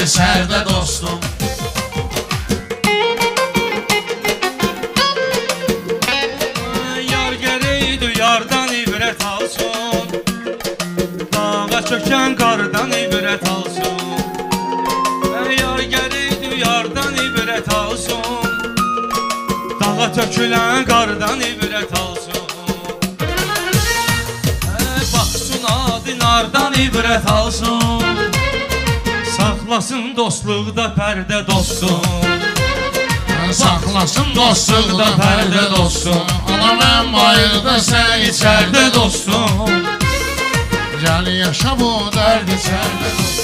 sərdə dostum. Yar gərəkdir yardan ibrət alsın, dağa çökən qardan ibrət alsın. Yar gərəkdir yardan ibrət alsın, dağa tökülən qardan ibrət alsın. Baxsın adinardan ibrət alsın, saxlasın dostluqda pərdə dostum. Saxlasın dostluqda pərdə dostum. Ana mən bayırda, sən içərdə dostum. Gəl yaşa bu dərdi sərdə dostum.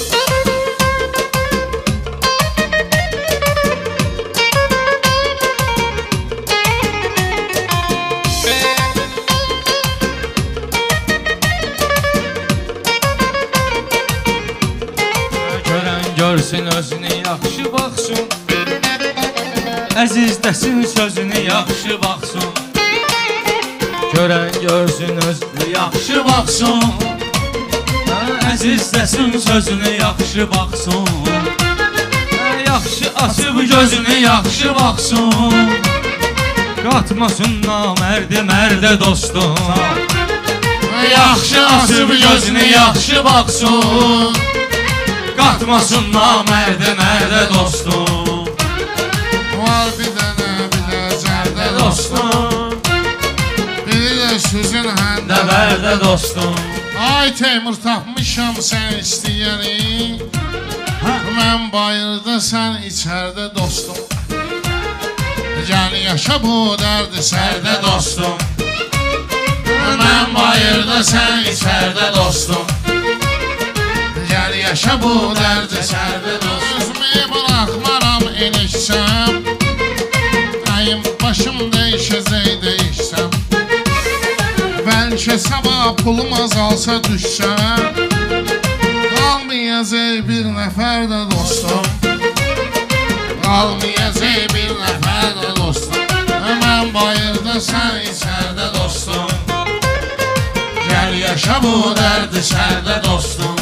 Görən görsün özünü yaxşı baxsın, əziz desin sözünü yaxşı baxsın. Görən görsün özünü yaxşı baxsın, əziz desin sözünü yaxşı baxsın. Yaxşı açıb gözünü yaxşı baxsın, qatmasın namərdi mərdə dostum. Yaxşı açıb gözünü yaxşı baxsın, qatmasın namərdi mərdə dostum. Var bir dənə biləcərdə dostum, biri də sözün həndə Dəvərdə dostum. Ay Teymur tapmışam sən istəyəni, mən bayırda, sən içərdə dostum. Gəl yaşa bu dərdi sərdə dostum. Mən bayırda, sən içərdə dostum. Gəl yaşa bu dərdi sərdə dostum. Üzümü bıraxmaram enişsəm, əyim başım dəyişəcək dəyişsəm. Bəlkə sabah pulum azalsa düşsəm, qalmayacaq bir nəfər də dostum. Qalmayacaq bir nəfər də dostum. Mən bayırda, sən içərdə dostum. Gəl yaşa bu dərdi sərdə dostum.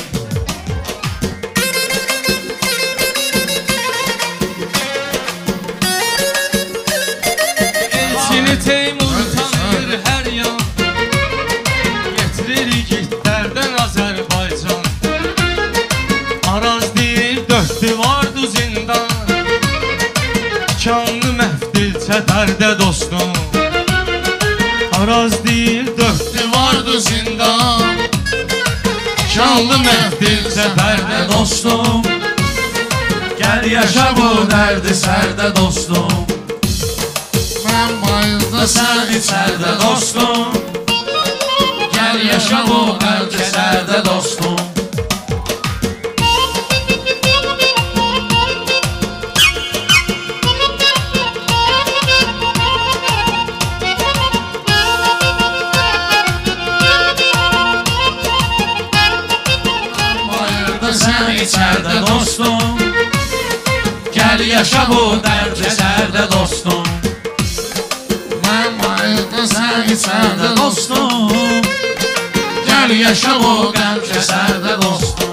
Elçini Teymur tanır hər yan, getirir igidlərdən Azərbaycan. Araz deyir dörd divardı zindan, kanlı məhdilcə pərdə dostum. Araz deyir dörd divardı zindan, kanlı məhdilcə pərdə dostum. Gəl yaşa bu dərdi sərdə dostum. Mən bayırda, Sən içərdə dostum, gəl yaşa bu dərdi sərdə dostum. bayırda, Sən içərdə dostum, gəl yaşa bu dərdi sərdə dostum. mən bayırda, sən içərdə dostum. Gəl yaşa bu dərdi sərdə dostum.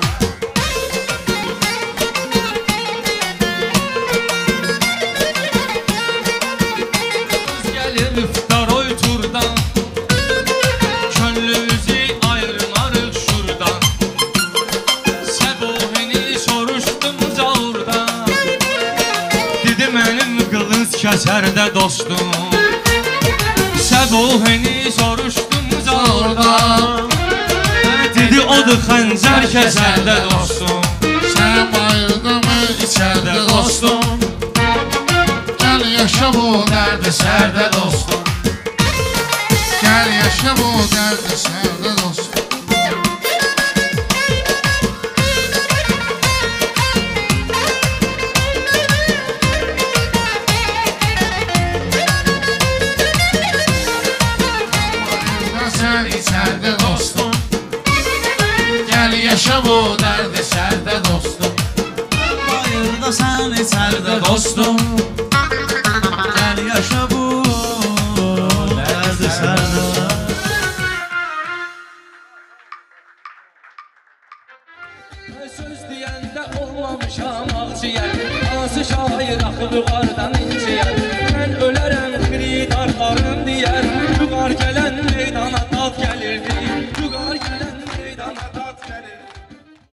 Gəlir iftar oy turdan, könlümüzü ayırmarıq şuradan. Səbuhini soruşdum cavurdan, dedi mənim qılınc kəsərdə dostum. Səbuhini soruşdum cavurdan, dedi odur xəncər kəsərdə dostum. Sən bayırda, mən içərdə dostum. Gəl yaşa bu dərdi sərdə dostum. Gəl yaşa bu dərdi sərdə dostum. Bayırda, sən içərdə dostum. Gəl yaşa bu dərdi sərdə dostum. Bayırda sən içərdə dostum, gəl yaşa bu dərdi sərdə. Söz deyəndə olmamışam ağciyər. Hansı şair axıb yuxarıdan